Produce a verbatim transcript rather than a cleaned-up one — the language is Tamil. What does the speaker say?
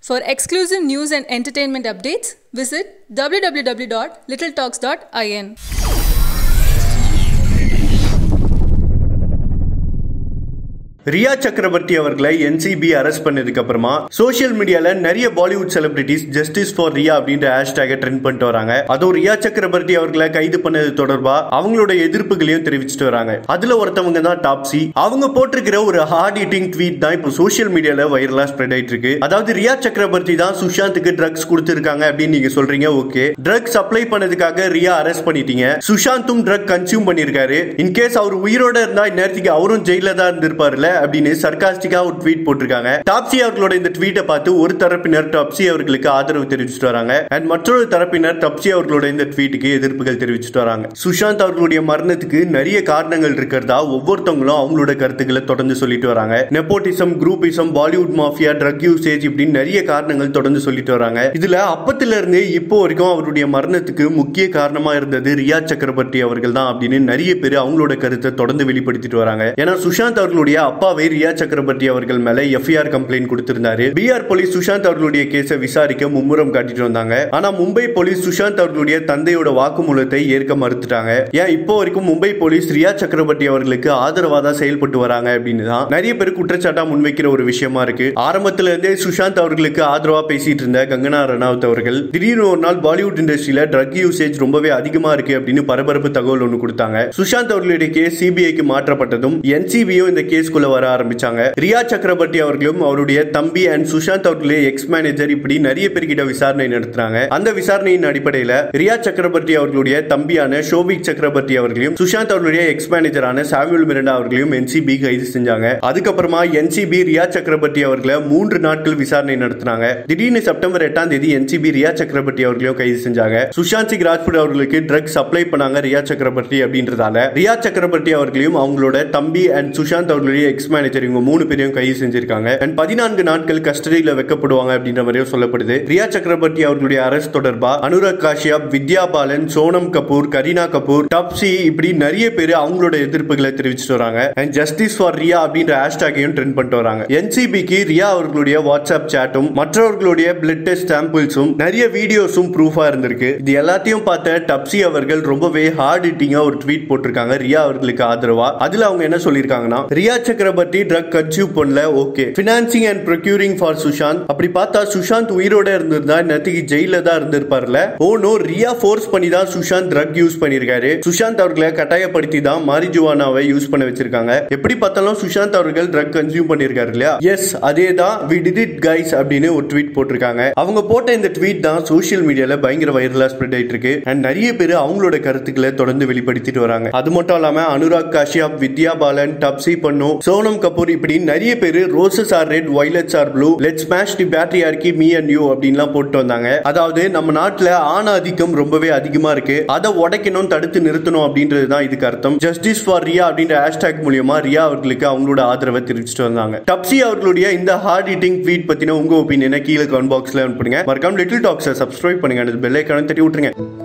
For exclusive news and entertainment updates, visit w w w dot little talks dot in. Riya சக்கரவர்த்தி அவர்களை என்சிபி அரெஸ்ட் பண்ணதுக்கு அப்புறமா சோசியல் மீடியால நிறைய Bollywood celebrities justice for Rhea அப்படின்ற ஹேஷ்டேக ட்ரெண்ட் பண்ணிட்டு வராங்க. அதுவும் ரியா சக்கரவர்த்தி அவர்களை கைது பண்ணது தொடர்பா அவங்களோட எதிர்ப்புகளையும் தெரிவிச்சுட்டு வராங்க. அதுல ஒருத்தவங்க தான் டாப்ஸி. அவங்க போட்டிருக்கிற ஒரு ஹார்ட் ஹிட்டிங் ட்வீட் தான் இப்போ சோசியல் மீடியால வைரலா ஸ்ப்ரெட் ஆயிட்டு இருக்கு. அதாவது ரியா சக்கரவர்த்தி தான் சுஷாந்துக்கு ட்ரக்ஸ் கொடுத்திருக்காங்க அப்படின்னு நீங்க சொல்றீங்க. ஓகே, ட்ரக்ஸ் அப்ளை பண்ணதுக்காக ரியா அரெஸ்ட் பண்ணிட்டீங்க. சுஷாந்தும் ட்ரக் கன்சியூம் பண்ணிருக்காரு. இன்கேஸ் அவர் உயிரோட இருந்தா இந்நேரத்துக்கு அவரும் ஜெயில தான் இருந்திருப்பாருல அப்படின்னு சர்காஸ்டிக்கா ஒரு ட்வீட் போட்டிருக்காங்க. டாப்ஸி அவர்களோட இந்த ட்வீட்டை பார்த்து ஒரு தரப்பினர் டாப்ஸி அவர்களுக்கு ஆதரவு தெரிவிச்சுட்டு வராங்க. அண்ட் மற்றொரு தரப்பினர் டாப்ஸி அவர்களோட இந்த ட்வீட்டுக்கு எதிர்ப்புகள் தெரிவிச்சுட்டு வராங்க. சுஷாந்த் அவர்களுடைய மரணத்துக்கு நிறைய காரணங்கள் இருக்கிறதா ஒவ்வொருத்தவங்களும் அவங்களோட கருத்துக்களை தொடர்ந்து சொல்லிட்டு வராங்க. Nepotism, groupism, Bollywood mafia, drug usage இப்படின்னு நிறைய காரணங்கள் தொடர்ந்து சொல்லிட்டு வராங்க. இதுல அப்பத்துல இருந்து இப்போ வரைக்கும் அவருடைய மரணத்துக்கு முக்கிய காரணமா இருந்தது ரியா சக்கரவர்த்தி அவர்கள் தான் அப்படின்னு நிறைய பேர் அவங்களோட கருத்தை தொடர்ந்து வெளிப்படுத்திட்டு வராங்க. ஏன்னா சுஷாந்த் அவர்களுடைய அப்பாவே ரியா சக்கரவர்த்தி அவர்கள் மேல எஃப்ஐஆர் கம்ப்ளைண்ட் கொடுத்திருந்தாரு. பீகார் போலீஸ் சுஷாந்த் அவர்களுடைய கேஸை விசாரிக்க மும்முரம் காட்டிட்டு வந்தாங்க. ஆனா மும்பை போலீஸ் சுஷாந்த் அவர்களுடைய தந்தையோட வாக்குமூலத்தை ஏற்க மறுத்துட்டாங்க. ஏன் இப்போ வரைக்கும் மும்பை போலீஸ் ரியா சக்கரவர்த்தி அவர்களுக்கு ஆதரவா தான் செயல்பட்டு வராங்க அப்படின்னு தான் நிறைய பேர் குற்றச்சாட்டா முன்வைக்கிற ஒரு விஷயமா இருக்கு. ஆரம்பத்துல இருந்தே சுஷாந்த் அவர்களுக்கு ஆதரவா பேசிட்டு இருந்த கங்கனா ரனாவத் அவர்கள் திடீர்னு ஒரு நாள் பாலிவுட் இண்டஸ்ட்ரியில ட்ரக் யூசேஜ் ரொம்பவே அதிகமா இருக்கு அப்படின்னு பரபரப்பு தகவல் ஒன்று கொடுத்தாங்க. சுஷாந்த் அவர்களுடைய கேஸ் சிபிஐக்கு மாற்றப்பட்டதும் என்சிபியும் இந்த கேஸ்குள்ள வர ஆரம்பிச்சாங்க. ரியா சக்கரவர்த்தி அவர்களும் அவருடைய தம்பி அண்ட் சுஷாந்த் அவர்களுடைய எக்ஸ் மேனேஜர் இப்படி நிறைய பேர்கிட்ட விசாரணை நடத்துறாங்க. அந்த விசாரணையின் அடிப்படையில் ரியா சக்கரவர்த்தி அவர்களுடைய தம்பியான ஷோபிக் சக்கரவர்த்தி அவர்களையும் சுஷாந்த் அவர்களுடைய எக்ஸ் மேனேஜரான சாமுவேல் மிரண்டா அவர்களையும் என்சிபி கைது செஞ்சாங்க. அதுக்கப்புறமா என்சிபி ரியா சக்கரவர்த்தி அவர்களை மூன்று நாட்கள் விசாரணை நடத்தினாங்க. திடீர்னு செப்டம்பர் எட்டாம் தேதி என்சிபி ரியா சக்கரவர்த்தி அவர்களையும் கைது செஞ்சாங்க. சுஷாந்த் சிங் ராஜ்புட் அவர்களுக்கு ட்ரக்ஸ் சப்ளை பண்ணாங்க ரியா சக்கரவர்த்தி அப்படின்றதால ரியா சக்கரவர்த்தி அவர்களையும் அவங்களோட தம்பி அண்ட் சுஷாந்த் அவர்களுடைய எக்ஸ் மேனேஜர் இவங்க மூணு பேரையும் கைது செஞ்சிருக்காங்க. பதினான்கு நாட்கள் கஸ்டடியில வைக்கப்படுவாங்க அப்படின்ற மாதிரியும் சொல்லப்படுது. ரியா சக்கரவர்த்தி அவர்களுடைய அரெஸ்ட் தொடர்பா அனுராக் காஷ்யப், வித்யா பாலன், சோனம் கபூர், கரீனா கபூர், டாப்ஸி இப்படி நிறைய பேர் அவங்களோட எதிர்ப்புகளை தெரிவிச்சுட்டு வராங்க. அண்ட் ஜஸ்டிஸ் ஃபார் ரியா அப்படின்ற ஹேஷ்டேகையும் ட்ரெண்ட் பண்ணிட்டு வராங்க. என்சிபிக்கு ரியா அவர்களுடைய வாட்ஸ்அப் சாட்டும் மற்றவர்களுடைய பிளட் டெஸ்ட் சாம்பிள்ஸும் நிறைய வீடியோஸும் ப்ரூஃபா இருந்திருக்கு. இது எல்லாத்தையும் பார்த்த டாப்ஸி அவர்கள் ரொம்பவே ஹார்ட் ஹிட்டிங்கா ஒரு ட்வீட் போட்டிருக்காங்க ரியா அவர்களுக்கு ஆதரவா. அதுல அவங்க என்ன சொல்லிருக்காங்கன்னா, ரியா சக்கரவர்த்தி ட்ரக் கன்சியூம் பண்ணல, okay, financing and procuring for Sushant. அப்படி பார்த்தா சுஷாந்த் உயிரோட இருந்திருந்தா நேத்துக்கு ஜெயில தான் இருந்திருப்பார்ல. ஓ நோ, ரியா ஃபோர்ஸ் பண்ணி தான் சுஷாந்த் ட்ரக் யூஸ் பண்ணிருக்காரு. சுஷாந்த் அவர்களை கட்டாயப்படுத்தி தான் மாரிஜுவானாவை யூஸ் பண்ண வச்சிருக்காங்க. எப்படி பார்த்தாலும் சுஷாந்த் அவர்கள் ட்ரக் கன்சியூம் பண்ணிருக்காரு இல்லையா? எஸ், அதே தான், வி டிட் இட் கைஸ் அப்படின்னு ஒரு ட்வீட் போட்டிருக்காங்க. அவங்க போட்ட இந்த ட்வீட் தான் சோசியல் மீடியால பயங்கர வைரலா ஸ்ப்ரெட் ஆயிட்டு இருக்கு. அண்ட் நிறைய பேர் அவங்களோட கருத்துக்களை தொடர்ந்து வெளிப்படுத்திட்டு வராங்க. அது மட்டும் இல்லாம அனுராக் காஷ்யப், வித்யா பாலன், டாப்ஸி பன்னு, சோனம் கபூர் இப்படி நிறைய பேர் roses are red, violets are blue, let's smash the patriarchy, me and you அப்படின்லாம் போட்டு வந்தாங்க. அதாவது நம்ம நாட்டுல ஆண் ஆதிக்கம் ரொம்பவே அதிகமா இருக்கு, அதை உடைக்கணும், தடுத்து நிறுத்தணும் அப்படின்றது தான் இதுக்கு அர்த்தம். ஜஸ்டிஸ் ஃபார் ரியா அப்படின்ற ஹேஷ்டேக் மூலமா ரியா அவர்களுக்கு அவங்களோட ஆதரவை தெரிவிச்சுட்டு வந்தாங்க. டாப்ஸி அவர்களுடைய இந்த ஹார்ட் ஹிட்டிங் ட்வீட் பத்தின உங்க ஒப்பீனியனை கீழே கமெண்ட் பாக்ஸ்ல அனுப்புங்க. மறக்காம லிட்டில் டாக்ஸை சப்ஸ்கிரைப் பண்ணுங்க, பெல் ஐகானை தட்டி விட்டுருங்க.